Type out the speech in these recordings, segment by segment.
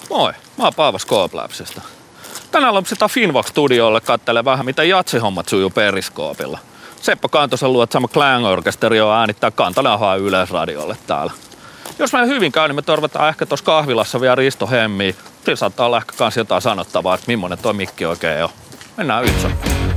Moi, mä oon Paavas Kooplabsista. Tänään lopsitaan Finnvox-studiolle kattelee vähän, miten jatsihommat sujuu Periscopeilla. Seppo Kantosen luotsama Clang-orkesteri on äänittää Kantanahaa Yleisradiolle täällä. Jos meidän hyvin käy, niin me torvataan ehkä tuossa kahvilassa vielä Risto Hemmiä. Sillä saattaa olla ehkä kans jotain sanottavaa, että millainen toi mikki oikein on. Mennään yhtsön.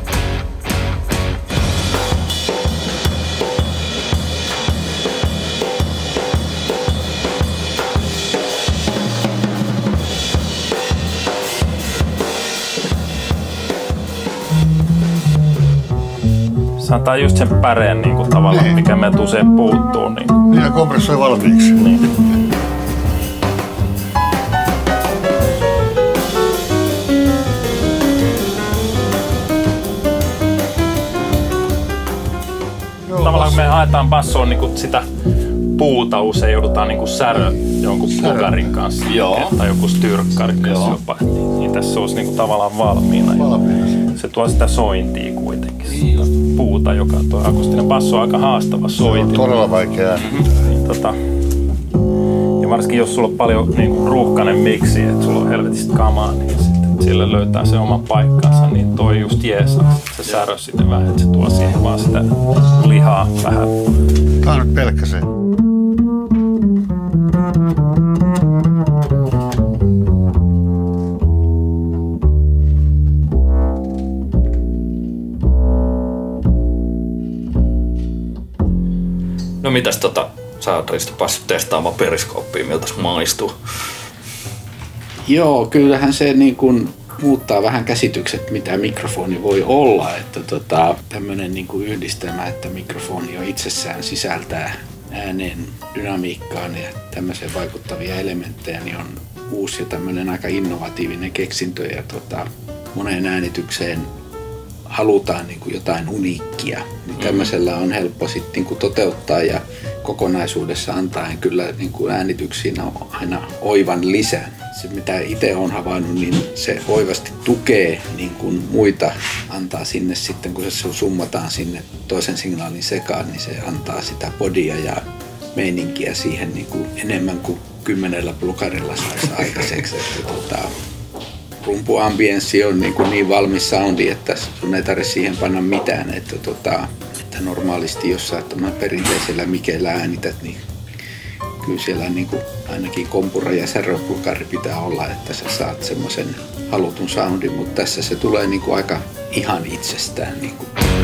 Se antaa just sen päreen niin kuin tavallaan, niin. Mikä meiltä usein puuttuu. Niin ja kompressoi valmiiksi. Niin. Tavallaan kun me haetaan bassoon niin sitä puuta, usein joudutaan niin särö jonkun plugarin kanssa. Tai joku styrkkarin kanssa jopa. Niin tässä olisi niin tavallaan valmiina. Se tuo sitä sointia kuitenkin. Puuta, joka tuo akustinen basso on aika haastava sointi. Se on todella vaikea. Ja varsinkin jos sulla on paljon niin ruuhkainen miksi, että sulla on helvetistä kamaa, niin sitten sille löytää se oman paikkansa, niin toi just jeesaa. Se särö sitten vähän, että se tuo siihen vaan sitä lihaa vähän. Tää on nyt pelkkä se. No mitäs sä oot Risto päässyt testaamaan Periscopea, miltä se maistuu? Joo, kyllähän se niin kuin muuttaa vähän käsitykset, mitä mikrofoni voi olla. Että tämmöinen niin kuin yhdistelmä, että mikrofoni jo itsessään sisältää ääneen dynamiikkaan ja tämmöiseen vaikuttavia elementtejä, niin on uusi ja tämmöinen aika innovatiivinen keksintö. Ja moneen äänitykseen halutaan niin kuin jotain uniikkia, niin tämmöisellä on helppo sitten niin kuin toteuttaa ja kokonaisuudessa antaen kyllä niin kuin äänityksiin on aina oivan lisän. Se mitä itse olen havainnut, niin se oivasti tukee niin kuin muita, antaa sinne sitten kun se summataan sinne toisen signaalin sekaan, niin se antaa sitä podia ja meininkiä siihen niin kuin enemmän kuin 10 plugarilla saisi aikaiseksi. Rumpuambienssi on niin valmis soundi, että sun ei tarvitse siihen panna mitään. Että normaalisti jos sä perinteisellä mikeillä äänität, niin kyllä siellä niin kuin ainakin kompura ja säröplugari pitää olla, että sä saat semmoisen halutun soundin, mutta tässä se tulee niin kuin aika ihan itsestään. Niin kuin.